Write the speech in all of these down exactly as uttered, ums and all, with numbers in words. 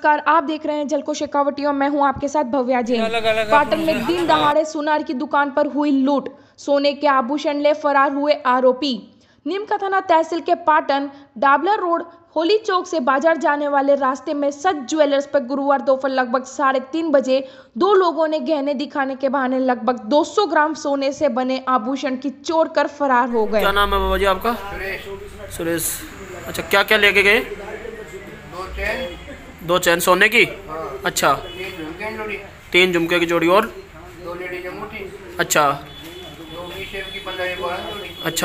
नमस्कार, आप देख रहे हैं जलको शेखावटी और मैं हूं आपके साथ भव्या जैन। पाटन में दिन दहाड़े सुनार की दुकान पर हुई लूट, सोने के आभूषण ले फरार हुए आरोपी। नीमका थाना तहसील के पाटन डाबला रोड होली चौक से बाजार जाने वाले रास्ते में सच ज्वेलर्स पर गुरुवार दोपहर लगभग साढ़े तीन बजे दो लोगों ने गहने दिखाने के बहाने लगभग दो सौ ग्राम सोने से बने आभूषण की चोर कर फरार हो गए। क्या नाम है बाबा जी आपका? सुरेश। अच्छा, क्या क्या लेके गए? दो चैन दो चैन सोने की। हाँ। अच्छा, तीन झुमके की जोड़ी, तीन झुमके की जोड़ी और दो लेडीज अंगूठी, अच्छा दो वी-शेप की पंद्रह बारह जोड़ी, अच्छा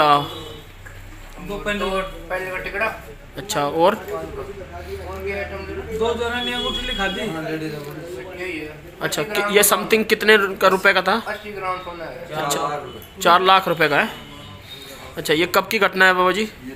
दो पहले का टिकड़ा, अच्छा और और भी आइटम दो जोड़ा ने अंगूठी लिखा दी। यही है। अच्छा, कि- ये समथिंग कितने का रुपए का था? अस्सी ग्राम सोना है। अच्छा, चार लाख रुपए का है। अच्छा, ये कब की घटना है बाबा जी? ये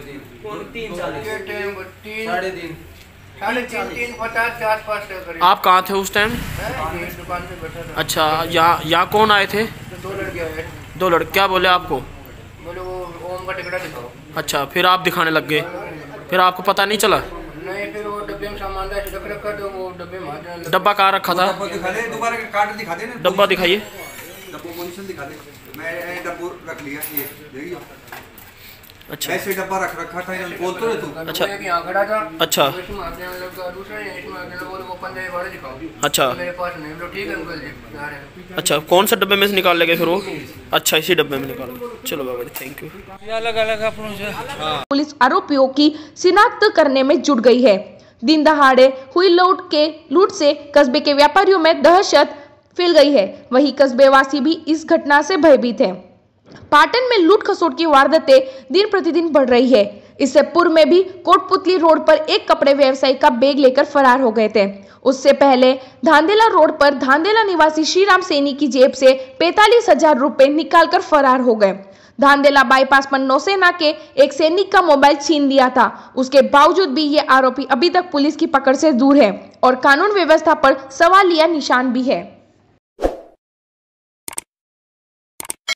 टाइम तीन साढ़े तीन साढ़े तीन तीन पचास के आसपास का करीब। आप कहाँ थे उस टाइम? है, ये दुकान पे बैठा था। अच्छा, यहाँ यहाँ कौन आए थे? तो दो लड़के आए, दो लड़के। क्या बोले आपको? बोले वो ओम का टिकड़ा दिखाओ। अच्छा, फिर आप दिखाने लग गए, फिर आपको पता नहीं चला? नहीं, फिर वो डब्बे में सामान था, रख रखा तो वो डब्बे में हाथ डाल- डब्बा कहाँ रखा था? दिखा दे, दोबारा कार्ड दिखा दे ना। डब्बा दिखाइए। डब्बो पोजीशन दिखा दे। मैं डब्बो रख लिया, ये देखिए। अच्छा ऐसे डब्बा रख रखा था, ये बोल तो रहे तू। अच्छा। वो एक यहाँ खड़ा था। अच्छा। तो इसमें हाथ डालने लगा, दूसरा है, इसमें हाथ डाला, बोले वो पंद्रह बारह दिखाओ। अच्छा। मेरे पास नहीं, बोलो ठीक है अंकल जी, जा रहे हैं। अच्छा, कौन सा डब्बे में से निकाल लेंगे फिर वो? अच्छा, इसी डब्बे में निकाल। चलो बाबा जी, थैंक यू। ये अलग अलग अपनों से। पुलिस आरोपियों की शिनाख्त करने में जुट गई है। दिन दहाड़े हुई लूट के लूट से कस्बे के व्यापारियों में दहशत फैल गई है। वहीं कस्बेवासी भी इस घटना से भयभीत है। पाटन में लूट खसोट की वारदातें दिन प्रतिदिन बढ़ रही है। इससे पूर्व में भी कोटपुतली रोड पर एक कपड़े व्यवसायी का बैग लेकर फरार हो गए थे। उससे पहले धांधेला रोड पर धांधेला निवासी श्रीराम सैनी की जेब से पैंतालीस हजार रुपए निकालकर फरार हो गए। धांधेला बाईपास पर नौसेना के एक सैनिक का मोबाइल छीन लिया था। उसके बावजूद भी ये आरोपी अभी तक पुलिस की पकड़ से दूर है और कानून व्यवस्था पर सवालिया निशान भी है।